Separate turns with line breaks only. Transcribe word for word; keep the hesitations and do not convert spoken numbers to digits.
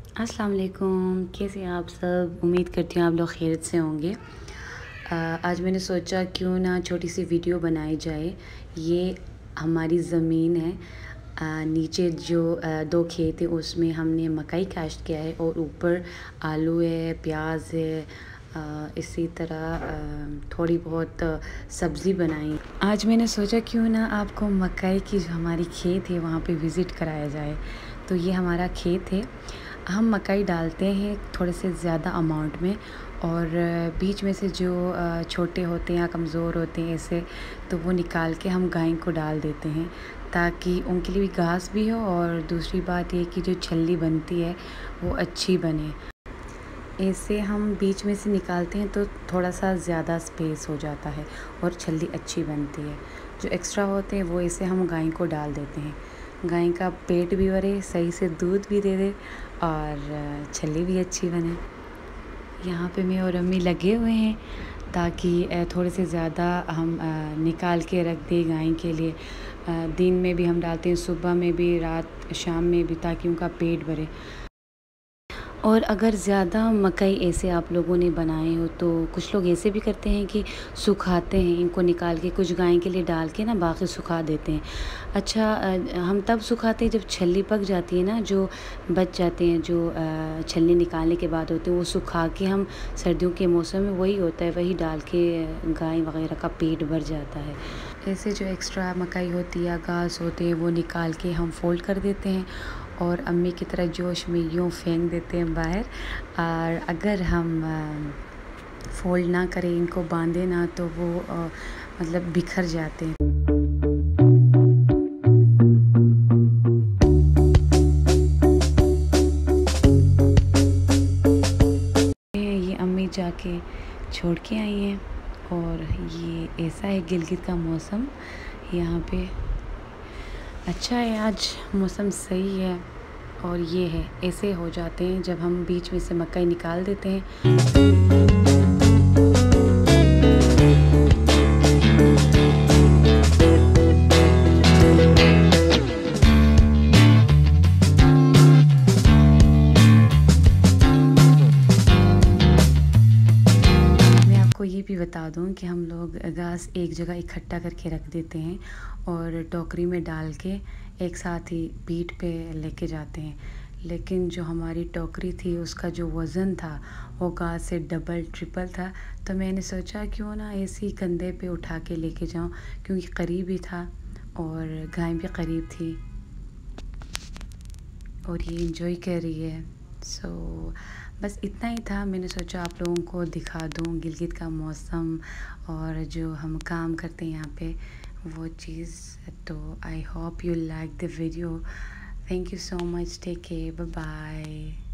अस्सलाम वालेकुम, कैसे हैं आप सब। उम्मीद करती हूँ आप लोग खैरियत से होंगे। आ, आज मैंने सोचा क्यों ना छोटी सी वीडियो बनाई जाए। ये हमारी ज़मीन है, आ, नीचे जो आ, दो खेत है उसमें हमने मकई काश्त किया है और ऊपर आलू है, प्याज है, आ, इसी तरह आ, थोड़ी बहुत सब्ज़ी बनाई। आज मैंने सोचा क्यों ना आपको मकई की जो हमारी खेत है वहाँ पे विज़िट कराया जाए। तो ये हमारा खेत है, हम मकई डालते हैं थोड़े से ज़्यादा अमाउंट में, और बीच में से जो छोटे होते हैं या कमज़ोर होते हैं ऐसे, तो वो निकाल के हम गाय को डाल देते हैं ताकि उनके लिए भी घास भी हो, और दूसरी बात ये कि जो छल्ली बनती है वो अच्छी बने। ऐसे हम बीच में से निकालते हैं तो थोड़ा सा ज़्यादा स्पेस हो जाता है और छल्ली अच्छी बनती है। जो एक्स्ट्रा होते हैं वो ऐसे हम गाय को डाल देते हैं, गाय का पेट भी भरे, सही से दूध भी दे दे और छल्ली भी अच्छी बने। यहाँ पे मैं और अम्मी लगे हुए हैं ताकि थोड़े से ज़्यादा हम निकाल के रख दें गाय के लिए। दिन में भी हम डालते हैं, सुबह में भी, रात शाम में भी, ताकि उनका पेट भरे। और अगर ज़्यादा मकई ऐसे आप लोगों ने बनाए हो तो कुछ लोग ऐसे भी करते हैं कि सुखाते हैं इनको निकाल के, कुछ गाय के लिए डाल के ना बाकी सुखा देते हैं। अच्छा, हम तब सुखाते हैं जब छल्ली पक जाती है ना, जो बच जाते हैं, जो छल्ली निकालने के बाद होते हैं वो सुखा के हम सर्दियों के मौसम में वही होता है, वही डाल के गाय वगैरह का पेट भर जाता है। ऐसे जो एक्स्ट्रा मकई होती है या घास होते हैं वो निकाल के हम फोल्ड कर देते हैं और अम्मी की तरह जोश में यूँ फेंक देते हैं बाहर। और अगर हम फोल्ड ना करें, इनको बांधे ना, तो वो आ, मतलब बिखर जाते हैं। ये अम्मी जाके छोड़ के आई हैं, और ये ऐसा है गिलगित का मौसम यहाँ पे। अच्छा है, आज मौसम सही है। और ये है, ऐसे हो जाते हैं जब हम बीच में से मकई निकाल देते हैं। मैं आपको ये भी बता दूं कि हम लोग घास एक जगह इकट्ठा करके रख देते हैं और टोकरी में डाल के एक साथ ही पीठ पे लेके जाते हैं। लेकिन जो हमारी टोकरी थी उसका जो वज़न था वो घास से डबल ट्रिपल था, तो मैंने सोचा क्यों ना ऐसे ही कंधे पे उठा के लेके जाऊं, क्योंकि करीब ही था और गाय भी करीब थी और ये इंजॉय कर रही है। सो so, बस इतना ही था। मैंने सोचा आप लोगों को दिखा दूं गिलगित का मौसम और जो हम काम करते हैं यहाँ पे वो चीज़। तो I hope you like the video. Thank you so much, take care, bye bye.